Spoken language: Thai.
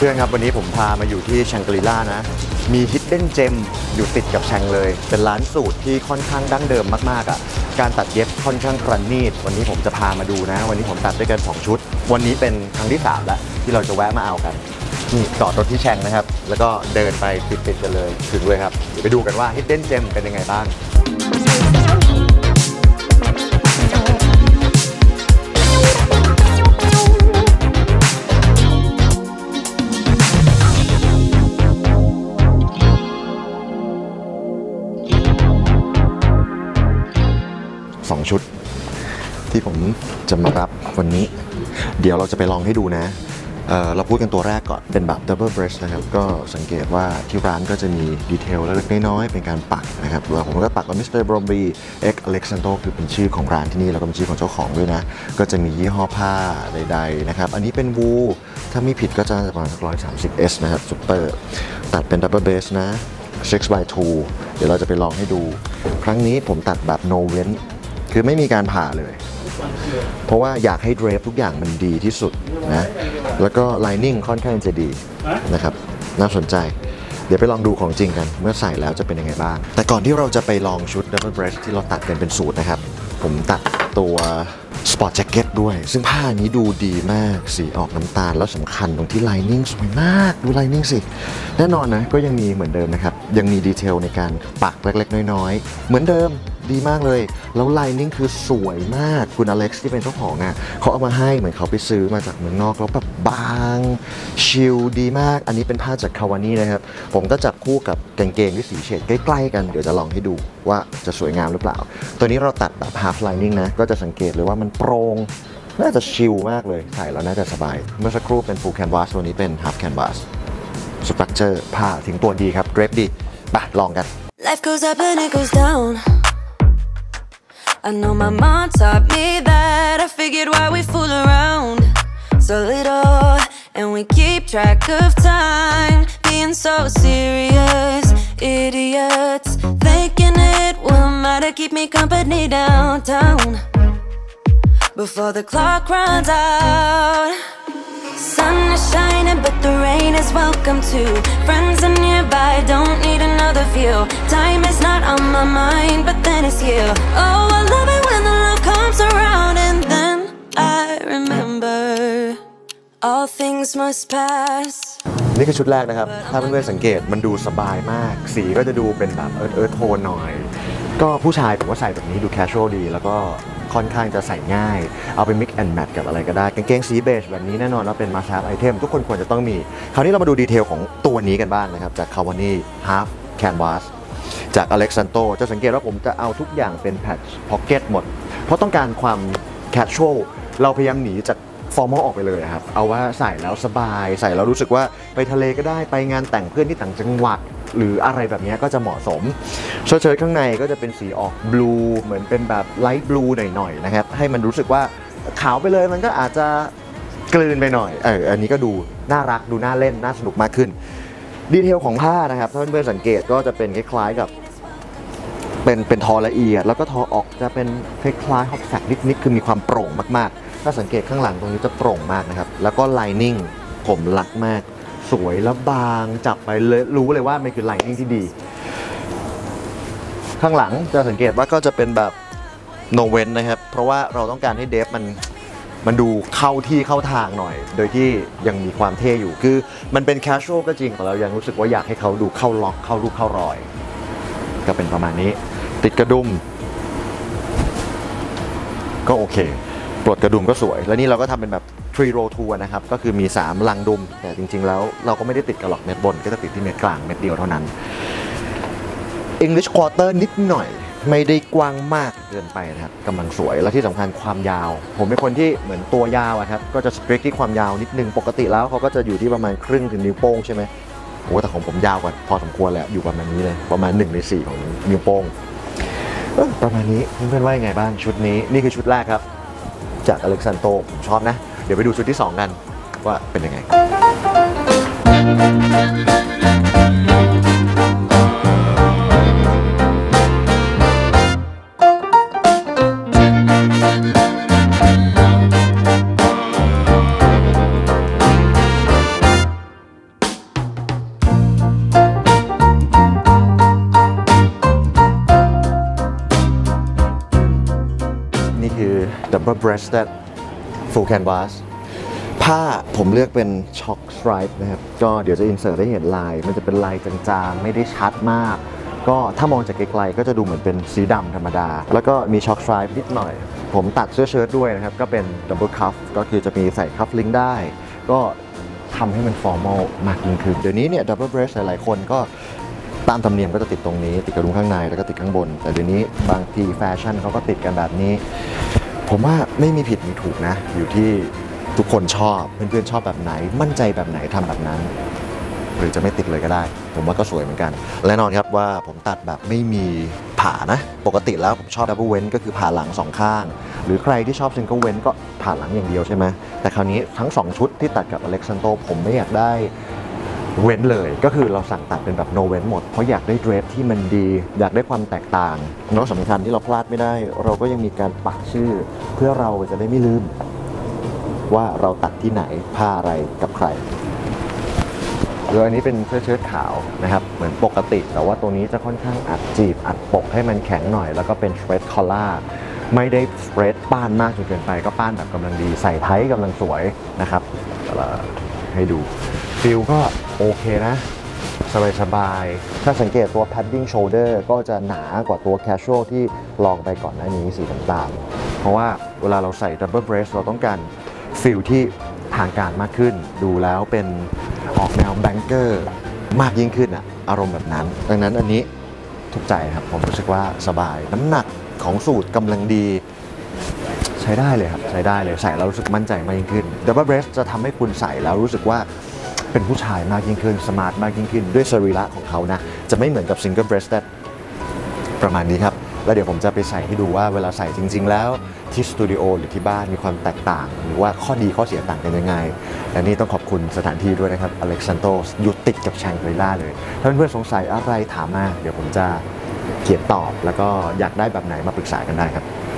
เพื่อนๆครับวันนี้ผมพามาอยู่ที่แชงกรีล่านะมีฮิดเด้นเจมอยู่ติดกับแชงเลยเป็นร้านสูตรที่ค่อนข้างดั้งเดิมมากๆอ่ะการตัดเย็บค่อนข้างประณีตวันนี้ผมจะพามาดูนะวันนี้ผมตัดด้วยกัน2ชุดวันนี้เป็นครั้งที่3แล้วที่เราจะแวะมาเอากันนี่จอดรถที่แชงนะครับแล้วก็เดินไปติดกันเลยถึงเลยครับเดี๋ยวไปดูกันว่าฮิดเด้นเจมเป็นยังไงบ้าง2ชุดที่ผมจะมารับวันนี้เดี๋ยวเราจะไปลองให้ดูนะเราพูดกันตัวแรกก่อนเป็นแบบ double breast นะครับก็สังเกตว่าที่ร้านก็จะมีดีเทลเล็กๆน้อยๆเป็นการปักนะครับแล้วผมก็ปักว่า Mr. Bromley X Alexandro คือเป็นชื่อของร้านที่นี่แล้วก็เป็นชื่อของเจ้าของด้วยนะก็จะมียี่ห้อผ้าใดๆนะครับอันนี้เป็นวูลถ้าไม่ผิดก็จะประมาณ130S นะครับซุปเปอร์ตัดเป็น double breast นะ 6x2 เดี๋ยวเราจะไปลองให้ดูครั้งนี้ผมตัดแบบ no wenคือไม่มีการผ่าเลยเพราะว่าอยากให้เดรฟทุกอย่างมันดีที่สุดนะแล้วก็ไลนิ่งค่อนข้างจะดีนะครับน่าสนใจเดี๋ยวไปลองดูของจริงกันเมื่อใส่แล้วจะเป็นยังไงบ้างแต่ก่อนที่เราจะไปลองชุด Double Breast ที่เราตัดกันเป็นสูตรนะครับผมตัดตัวสปอร์ตแจ็คเก็ตด้วยซึ่งผ้านี้ดูดีมากสีออกน้ำตาลแล้วสำคัญตรงที่ไลนิ่งสวยมากดูไลนิ่งสิแน่นอนนะก็ยังมีเหมือนเดิมนะครับยังมีดีเทลในการปักเล็กๆน้อยๆเหมือนเดิมดีมากเลยแล้วไลนิ่งคือสวยมากคุณอเล็กซ์ที่เป็นเจ้าของอ่ะเขาเอามาให้เหมือนเขาไปซื้อมาจากเมืองนอกแล้วแบบบางชิลดีมากอันนี้เป็นผ้าจากคาวานี่นะครับผมก็จับคู่กับกางเกงที่สีเฉดใกล้ๆกันเดี๋ยวจะลองให้ดูว่าจะสวยงามหรือเปล่าตัวนี้เราตัดแบบ half lining นะก็จะสังเกตเลยว่ามันโปร่งน่าจะชิลมากเลยใส่แล้วน่าจะสบายเมื่อสักครู่เป็น full canvas ตัวนี้เป็น half canvas structure ผ้าถึงตัวดีครับ drape ดีไปลองกัน Life goes up and it goes down I know my mom taught me that I figured why we fool around so little and we keep track of time being so serious idiots thinking it will matter keep me company downtown before the clock runs out sun is shining but the rain is welcome too friends are nearby don't need another view time is not on my mind but then it's you oh I love it when the love comes around and then I remember all things must pass นี่คือชุดแรกนะครับถ้าเพื่อนๆสังเกตมันดูสบายมากสีก็จะดูเป็นแบบเอิร์ธโทนหน่อยก็ผู้ชายผมว่าใส่แบบนี้ดูแคชชวลดีแล้วก็ค่อนข้างจะใส่ง่ายเอาไป mix and match กับอะไรก็ได้กางเกงสีเบจแบบนี้แน่นอนว่าเป็น must have item ทุกคนควรจะต้องมีคราวนี้เรามาดูดีเทลของตัวนี้กันบ้างนะครับจาก Kawani Half Canvas จาก Alexandro จะสังเกตว่าผมจะเอาทุกอย่างเป็น patch pocket หมดเพราะต้องการความ casual เราพยายามหนีจากformal ออกไปเลยครับเอาว่าใส่แล้วสบายใส่แล้วรู้สึกว่าไปทะเลก็ได้ไปงานแต่งเพื่อนที่ต่างจังหวัดหรืออะไรแบบนี้ก็จะเหมาะสมเชิ้ตข้างในก็จะเป็นสีออกบลูเหมือนเป็นแบบไลท์บลูหน่อยๆนะครับให้มันรู้สึกว่าขาวไปเลยมันก็อาจจะกลืนไปหน่อยอันนี้ก็ดูน่ารักดูน่าเล่นน่าสนุกมากขึ้นดีเทลของผ้านะครับถ้าเพื่อนๆสังเกตก็จะเป็นคล้ายๆกับเป็นทอละเอียดแล้วก็ทอออกจะเป็นคล้ายๆฮอปแฟกนิดๆคือมีความโปร่งมากๆถ้าสังเกตข้างหลังตรงนี้จะโปร่งมากนะครับแล้วก็ไลนิ่งผมรักมากสวยและบางจับไปเลยรู้เลยว่ามันคือไลนิ่งที่ดีข้างหลังจะสังเกตว่าก็จะเป็นแบบโนเวนนะครับเพราะว่าเราต้องการให้เดฟมันดูเข้าที่เข้าทางหน่อยโดยที่ยังมีความเท่อยู่คือมันเป็นแคชชวลก็จริงแต่เรายังรู้สึกว่าอยากให้เขาดูเข้าล็อกเข้ารูปเข้ารอยก็เป็นประมาณนี้ติดกระดุมก็โอเคปลดกระดุมก็สวยแล้วนี่เราก็ทำเป็นแบบ3 row 2นะครับก็คือมี3ลังดุมแต่จริงๆแล้วเราก็ไม่ได้ติดกระหลอกเม็ดบนก็จะติดที่เม็ดกลางเม็ดเดียวเท่านั้น English quarter นิดหน่อยไม่ได้กว้างมากเกินไปนะครับกำลังสวยและที่สำคัญความยาวผมเป็นคนที่เหมือนตัวยาวครับก็จะสตริกที่ความยาวนิดนึงปกติแล้วเขาก็จะอยู่ที่ประมาณครึ่งถึงนิ้วโป้งใช่ไหมโอ้แต่ของผมยาวกว่าพอสมควรแล้วอยู่ประมาณนี้เลยประมาณ1 ใน 4ของนิ้วโป้งประมาณนี้เพื่อนๆว่ายังไงบ้างชุดนี้นี่คือชุดแรกครับจาก Alexandro ผมชอบนะเดี๋ยวไปดูชุดที่2กันว่าเป็นยังไง double breasted full canvas ผ้าผมเลือกเป็น chalk stripe นะครับก็เดี๋ยวจะ insert ได้เห็นลายมันจะเป็นลายจางๆไม่ได้ชัดมากก็ถ้ามองจากไกลๆก็จะดูเหมือนเป็นสีดำธรรมดาแล้วก็มี chalk stripe นิดหน่อยผมตัดเสื้อเชิ้ตด้วยนะครับก็เป็น double cuff ก็คือจะมีใส่ cuff link ได้ก็ทำให้มัน formal มากยิ่งขึ้นเดี๋ยวนี้เนี่ย double breast หลายๆคนก็ตามธรรมเนียมก็จะติดตรงนี้ติดกระดุมข้างในแล้วก็ติดข้างบนแต่เดี๋ยวนี้บางทีแฟชั่นเขาก็ติดกันแบบนี้ผมว่าไม่มีผิดมีถูกนะอยู่ที่ทุกคนชอบเพื่อนๆชอบแบบไหนมั่นใจแบบไหนทำแบบนั้นหรือจะไม่ติดเลยก็ได้ผมว่าก็สวยเหมือนกันและแน่นอนครับว่าผมตัดแบบไม่มีผ่านะปกติแล้วผมชอบดับเบิลเว้นก็คือผ่าหลังสองข้างหรือใครที่ชอบซิงเกิลเว้นก็ผ่าหลังอย่างเดียวใช่ไหมแต่คราวนี้ทั้ง2ชุดที่ตัดกับอเล็กซานโตผมไม่อยากได้เว้นเลยก็คือเราสั่งตัดเป็นแบบโนเว้นหมดเพราะอยากได้เดรสที่มันดีอยากได้ความแตกต่างแล้วสำคัญที่เราพลาดไม่ได้เราก็ยังมีการปักชื่อเพื่อเราจะได้ไม่ลืมว่าเราตัดที่ไหนผ้าอะไรกับใครโดยอันนี้เป็นเสื้อเชิ้ตขาวนะครับเหมือนปกติแต่ว่าตัวนี้จะค่อนข้างอัดจีบอัดปกให้มันแข็งหน่อยแล้วก็เป็นสเปรดคอลล่าไม่ได้สเปรดป้านมากจนเกินไปก็ป้านแบบกำลังดีใส่ไทท์กำลังสวยนะครับให้ดูฟิลก็โอเคนะสบายๆถ้าสังเกตตัว padding shoulder ก็จะหนากว่าตัว casual ที่ลองไปก่อนหน้านี้สีต่างๆเพราะว่าเวลาเราใส่ double breast เราต้องการฟิลที่ทางการมากขึ้นดูแล้วเป็นออกแนวแบงเกอร์มากยิ่งขึ้นอะอารมณ์แบบนั้นดังนั้นอันนี้ถูกใจครับผมรู้สึกว่าสบายน้ำหนักของสูตรกำลังดีใช้ได้เลยครับใช้ได้เลยใส่แล้วรู้สึกมั่นใจมากยิ่งขึ้น Double Breast จะทำให้คุณใส่แล้วรู้สึกว่าเป็นผู้ชายมากยิ่งขึ้นสมาร์ทมากยิ่งขึ้นด้วยสรีระของเขานะจะไม่เหมือนกับ Single Breasted ประมาณนี้ครับแล้วเดี๋ยวผมจะไปใส่ให้ดูว่าเวลาใส่จริงๆแล้วที่สตูดิโอหรือที่บ้านมีความแตกต่างหรือว่าข้อดีข้อเสียต่างกันยังไงและนี่ต้องขอบคุณสถานที่ด้วยนะครับอเล็กซานโตอยู่ติดกับแชงกรีล่าเลยถ้าเพื่อนๆสงสัยอะไรถามมาเดี๋ยวผมจะเขียนตอบแล้วก็อยากได้แบบไหนมาปรึกษากันได้ครับ